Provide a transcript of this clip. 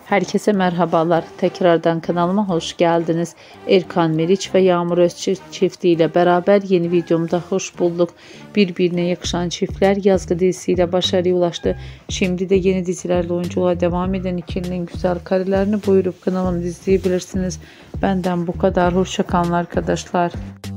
Herkese merhabalar. Tekrardan kanalıma hoş geldiniz. Erkan Meriç ve Yağmur Özçivit çiftiyle beraber yeni videomda hoş bulduk. Birbirine yakışan çiftler yazgı dizisiyle başarıya ulaştı. Şimdi de yeni dizilerle oyunculuğa devam eden ikilinin güzel karelerini buyurup kanalımda izleyebilirsiniz. Benden bu kadar. Hoşça kalın arkadaşlar.